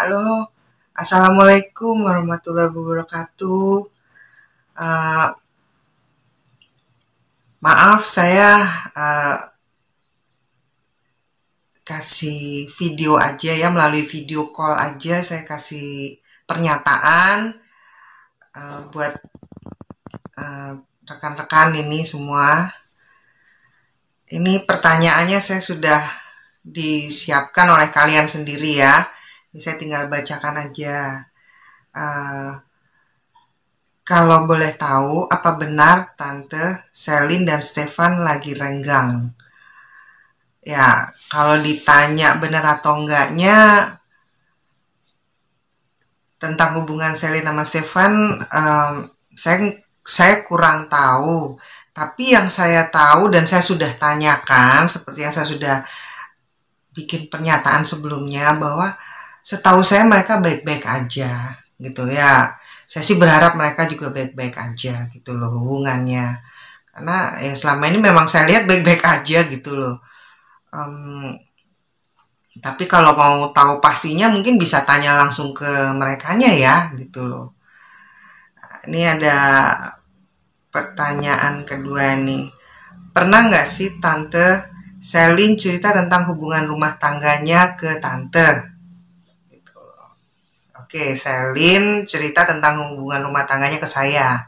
Halo, Assalamualaikum warahmatullahi wabarakatuh. Eh, Maaf, saya eh, kasih video aja ya, melalui video call aja saya kasih pernyataan buat rekan-rekan ini semua. Ini pertanyaannya saya sudah disiapkan oleh kalian sendiri ya. Ini saya tinggal bacakan aja. Kalau boleh tahu, apa benar Tante Selin dan Stefan lagi renggang? Ya, kalau ditanya benar atau enggaknya tentang hubungan Selin sama Stefan, saya kurang tahu. Tapi yang saya tahu dan saya sudah tanyakan, seperti yang saya sudah bikin pernyataan sebelumnya, bahwa setahu saya mereka baik-baik aja gitu ya. Saya sih berharap mereka juga baik-baik aja gitu loh hubungannya. Karena ya selama ini memang saya lihat baik-baik aja gitu loh. Tapi kalau mau tahu pastinya mungkin bisa tanya langsung ke merekanya ya gitu loh. Ini ada pertanyaan kedua nih. Pernah nggak sih Tante Selin cerita tentang hubungan rumah tangganya ke Tante? Oke, Selin cerita tentang hubungan rumah tangganya ke saya.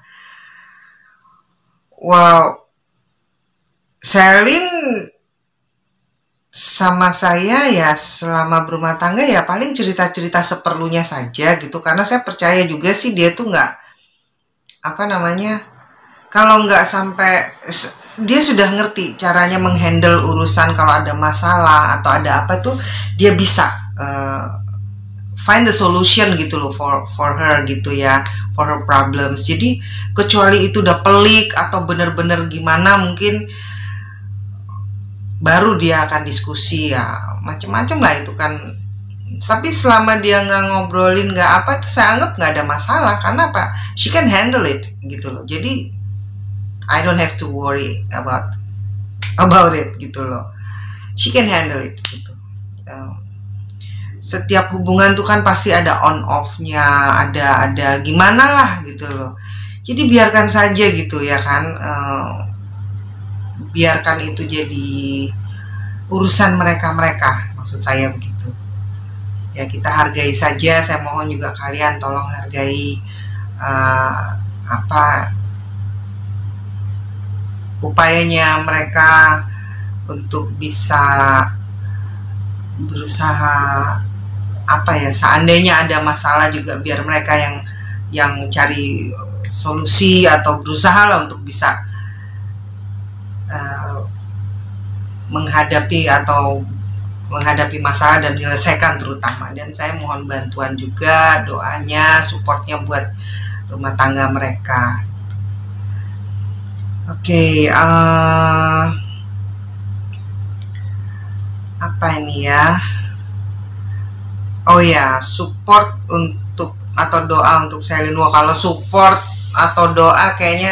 Wow, Selin sama saya ya selama berumah tangga ya paling cerita-cerita seperlunya saja gitu. Karena saya percaya juga sih dia tuh nggak, kalau nggak sampai, dia sudah ngerti caranya menghandle urusan kalau ada masalah atau ada apa tuh dia bisa find the solution gitu loh for her gitu ya, for her problems. Jadi kecuali itu udah pelik atau bener-bener gimana mungkin baru dia akan diskusi ya, macem-macem lah itu kan. Tapi selama dia nggak ngobrolin nggak apa itu saya anggap nggak ada masalah. Karena apa? She can handle it gitu loh. Jadi I don't have to worry about it gitu loh. She can handle it gitu. Setiap hubungan tuh kan pasti ada on off-nya, ada gimana lah gitu loh. Jadi biarkan saja gitu ya kan, biarkan itu jadi urusan mereka, maksud saya begitu. Ya kita hargai saja. Saya mohon juga kalian tolong hargai upayanya mereka untuk bisa berusaha seandainya ada masalah juga biar mereka yang cari solusi atau berusaha lah untuk bisa menghadapi masalah dan menyelesaikan terutama. Dan saya mohon bantuan juga, doanya, supportnya buat rumah tangga mereka. Oke, apa ini ya? Oh ya, support untuk atau doa untuk Selin. Wah, kalau support atau doa kayaknya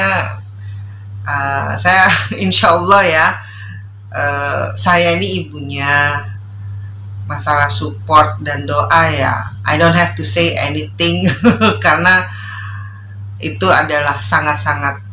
saya insya Allah ya, saya ini ibunya. Masalah support dan doa ya I don't have to say anything karena itu adalah sangat-sangat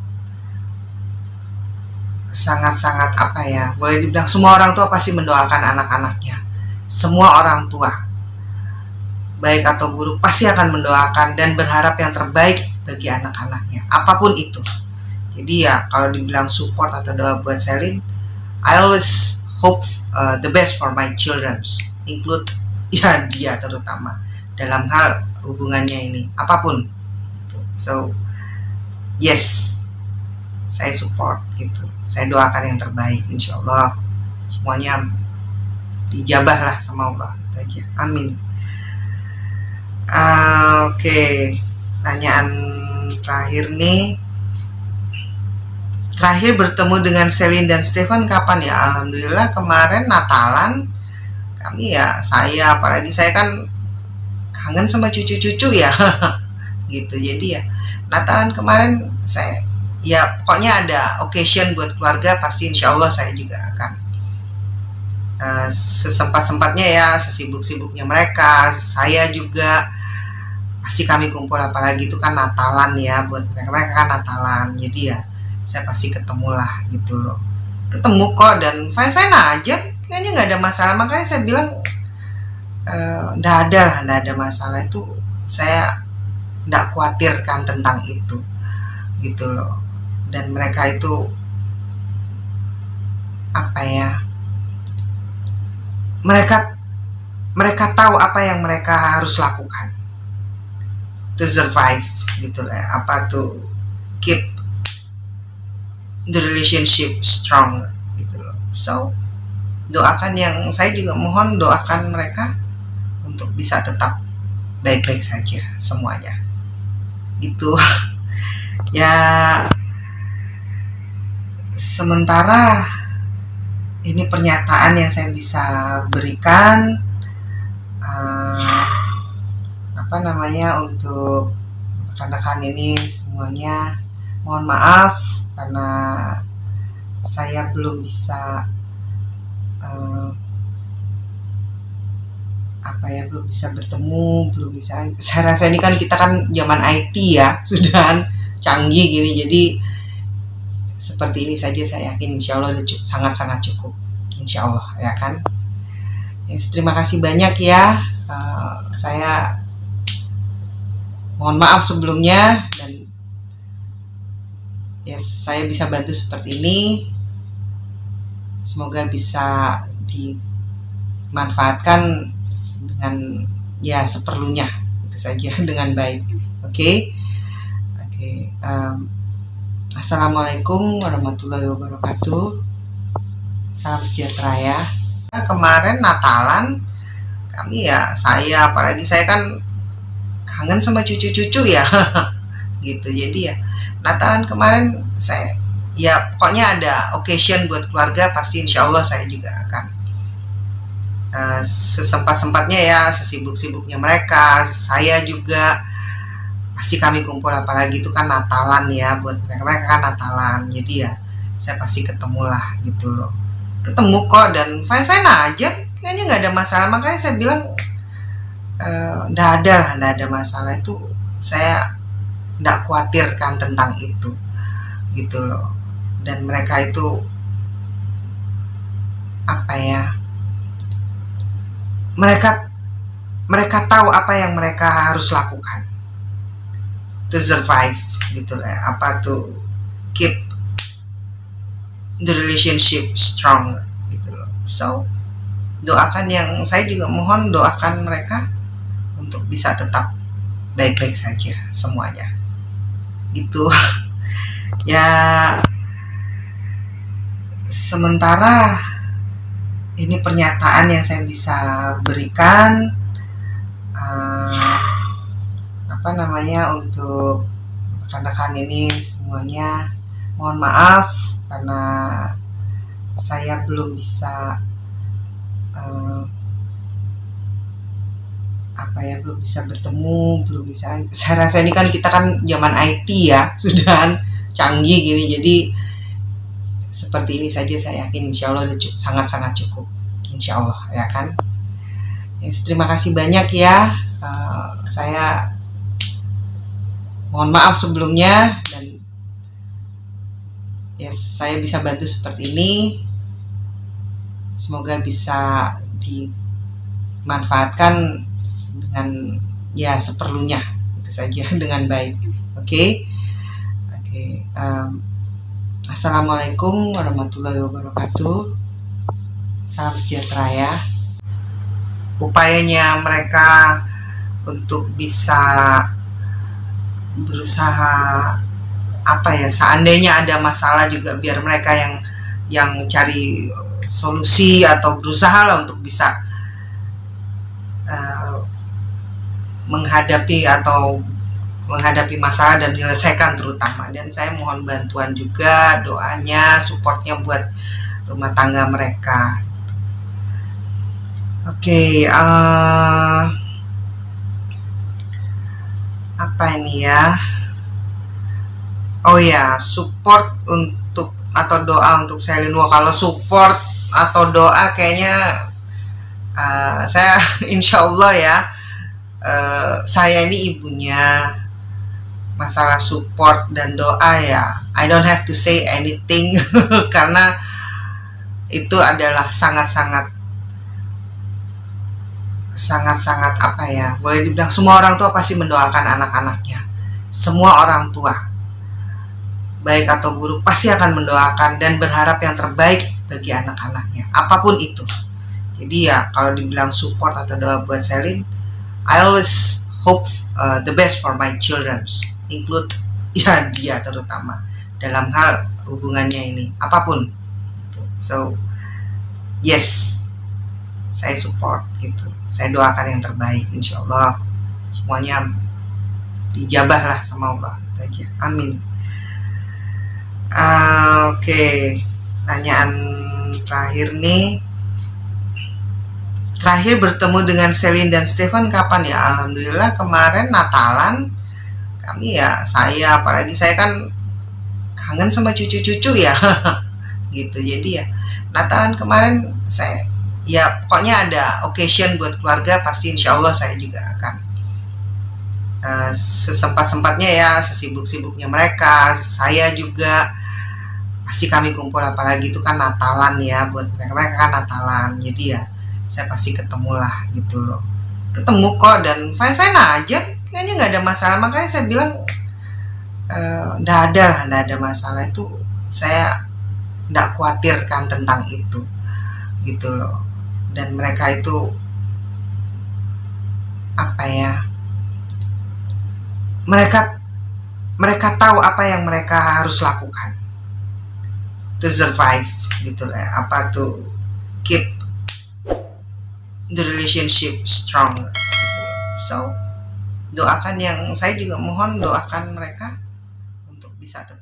boleh dibilang semua orang tua pasti mendoakan anak-anaknya. Semua orang tua baik atau buruk pasti akan mendoakan dan berharap yang terbaik bagi anak-anaknya, apapun itu. Jadi ya kalau dibilang support atau doa buat Selin, I always hope the best for my children, include ya dia terutama dalam hal hubungannya ini, apapun. So yes, saya support gitu. Saya doakan yang terbaik, insya Allah semuanya dijabah lah sama Allah aja. Amin. Oke, pertanyaan terakhir nih. Terakhir bertemu dengan Selin dan Stefan kapan ya? Alhamdulillah kemarin Natalan kami ya, saya apalagi saya kan kangen sama cucu-cucu ya gitu. Jadi ya Natalan kemarin saya ya pokoknya ada occasion buat keluarga pasti insya Allah saya juga akan sesempat-sempatnya ya, sesibuk-sibuknya mereka, saya juga pasti kami kumpul, apalagi itu kan Natalan ya, buat mereka kan Natalan, jadi ya saya pasti ketemulah gitu loh, ketemu kok dan fine-fine aja, kayaknya nggak ada masalah. Makanya saya bilang nggak ada masalah, itu saya nggak khawatirkan tentang itu gitu loh. Dan mereka itu apa ya, mereka tahu apa yang mereka harus lakukan to survive gitu lah, apa to keep the relationship strong gitu loh. So doakan, yang saya juga mohon doakan mereka untuk bisa tetap baik-baik saja semuanya gitu. Ya sementara ini pernyataan yang saya bisa berikan untuk rekan-rekan ini semuanya. Mohon maaf karena saya belum bisa belum bisa bertemu, belum bisa. Saya rasa ini kan kita kan zaman IT ya, sudah canggih gini, jadi seperti ini saja saya yakin insya Allah sangat-sangat cukup, insya Allah ya kan. Yes, terima kasih banyak ya. Saya mohon maaf sebelumnya, dan yes, saya bisa bantu seperti ini. Semoga bisa dimanfaatkan dengan ya seperlunya, itu saja dengan baik. Oke. Assalamualaikum warahmatullahi wabarakatuh. Salam sejahtera ya. Kemarin Natalan kami ya, saya apalagi saya kan kangen sama cucu-cucu ya gitu. Jadi ya Natalan kemarin saya ya pokoknya ada occasion buat keluarga, pasti insya Allah saya juga akan sesempat-sempatnya ya, sesibuk-sibuknya mereka, saya juga pasti kami kumpul, apalagi itu kan Natalan ya, buat mereka kan Natalan, jadi ya saya pasti ketemulah gitu loh, ketemu kok dan fine-fine aja, kayaknya nggak ada masalah. Makanya saya bilang nggak ada masalah, itu saya nggak khawatirkan tentang itu gitu loh. Dan mereka itu apa ya, mereka tahu apa yang mereka harus lakukan to survive gitu lah, apa to keep the relationship strong gitu loh. So doakan, yang saya juga mohon doakan mereka untuk bisa tetap baik-baik saja semuanya gitu. Ya sementara ini pernyataan yang saya bisa berikan untuk rekan-rekan ini semuanya. Mohon maaf karena saya belum bisa belum bisa bertemu, belum bisa. Saya rasa ini kan kita kan zaman IT ya, sudah canggih gini, jadi seperti ini saja saya yakin insya Allah sangat-sangat cukup, insya Allah ya kan. Yes, terima kasih banyak ya. Saya mohon maaf sebelumnya, dan yes, saya bisa bantu seperti ini. Semoga bisa dimanfaatkan dengan ya seperlunya, itu saja dengan baik. Oke. Assalamualaikum warahmatullahi wabarakatuh. Salam sejahtera ya. Upayanya mereka untuk bisa berusaha seandainya ada masalah juga, biar mereka yang cari solusi atau berusaha lah untuk bisa menghadapi masalah dan menyelesaikan terutama. Dan saya mohon bantuan juga, doanya, supportnya buat rumah tangga mereka. Oke, apa ini ya? Oh ya, support untuk atau doa untuk Selin. Wah, kalau support atau doa kayaknya saya insya Allah ya, saya ini ibunya, masalah support dan doa ya I don't have to say anything karena itu adalah sangat-sangat apa ya, boleh dibilang semua orang tua pasti mendoakan anak-anaknya. Semua orang tua baik atau buruk pasti akan mendoakan dan berharap yang terbaik bagi anak-anaknya, apapun itu. Jadi ya kalau dibilang support atau doa buat Selin, I always hope the best for my children, include ya dia terutama dalam hal hubungannya ini, apapun. So yes, saya support gitu, saya doakan yang terbaik, insya Allah semuanya dijabah lah sama Allah aja, amin. Oke, pertanyaan terakhir nih, terakhir bertemu dengan Selin dan Stefan kapan ya? Alhamdulillah kemarin Natalan kami ya, saya apalagi saya kan kangen sama cucu-cucu ya gitu, jadi ya Natalan kemarin saya ya pokoknya ada occasion buat keluarga pasti insya Allah saya juga akan sesempat-sempatnya ya, sesibuk-sibuknya mereka, saya juga pasti kami kumpul, apalagi itu kan Natalan ya, buat mereka kan Natalan, jadi ya saya pasti ketemu lah gitu loh, ketemu kok dan fine-fine aja, kayaknya nggak ada masalah. Makanya saya bilang nggak ada masalah, itu saya nggak khawatirkan tentang itu gitu loh. Dan mereka itu apa ya, mereka tahu apa yang mereka harus lakukan to survive gitu lah, apa to keep the relationship strong gitu. So doakan, yang saya juga mohon doakan mereka untuk bisa tetap